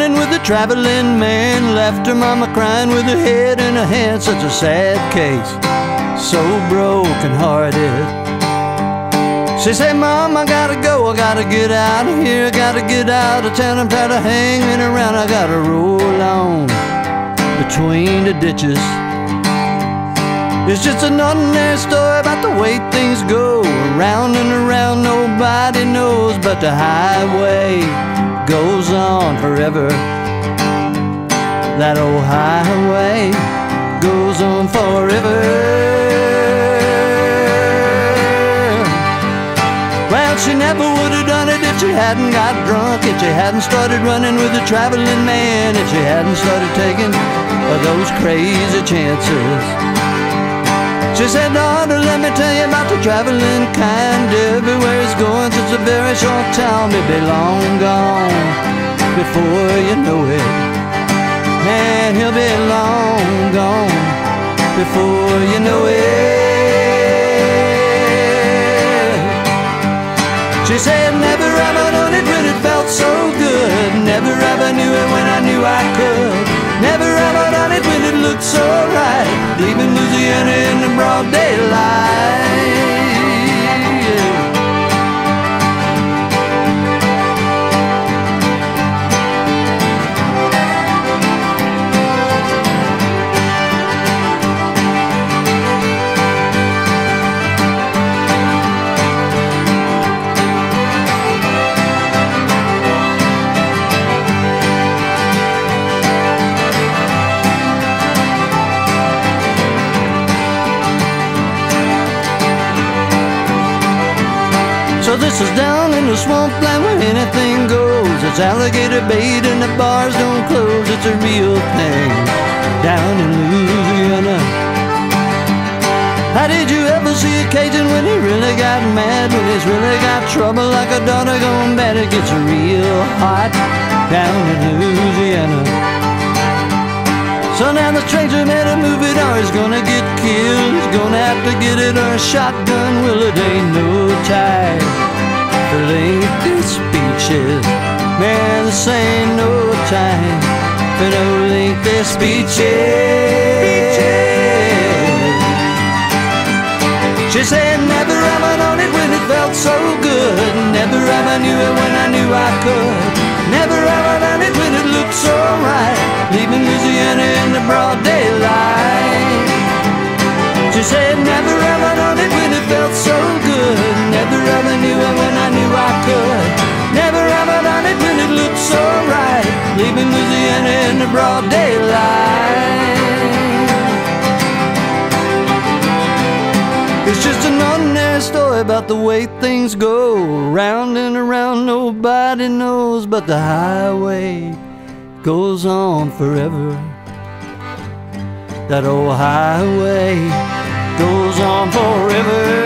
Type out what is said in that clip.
running with a traveling man. Left her mama crying with her head in her hand. Such a sad case, so broken hearted. She said, Mom, I gotta go, I gotta get out of here, I gotta get out of town. I'm tired of hanging around, I gotta roll on between the ditches. It's just an ordinary story about the way things go. Around and around, nobody knows, but the highway goes on forever. That old highway goes on forever. Well, she never would have done it if she hadn't got drunk, if she hadn't started running with a traveling man, if she hadn't started taking those crazy chances. She said, daughter, let me tell you about the traveling kind. Everywhere he's going, it's a very short time. He'll be long gone before you know it. Man, he'll be long gone before you know it. She said, never ever done it when it felt so good. Never ever knew it when I knew I could. Never ever done it when it looked so right. Leaving Louisiana in the broad daylight. So this is down in the swampland where anything goes. It's alligator bait and the bars don't close. It's a real thing down in Louisiana. How did you ever see a Cajun when he really got mad? When he's really got trouble like a daughter gone bad. It gets real hot down in Louisiana. So now the stranger made a move it or he's gonna get killed. He's gonna have to get it or a shotgun. Well, it ain't no time for lengthy speeches. Man, this ain't no time for no lengthy speeches. She said, never ever known it when it felt so good. Never ever knew it when I knew I could. Never ever done it when it looked so right. Leaving Louisiana in the broad daylight. She said, never ever done it when it felt so good. Never ever knew it when I knew I could. Never ever done it when it looked so right. Leaving Louisiana in the broad daylight. It's just an ordinary story about the way things go. Round and around, nobody knows, but the highway goes on forever. That old highway goes on forever.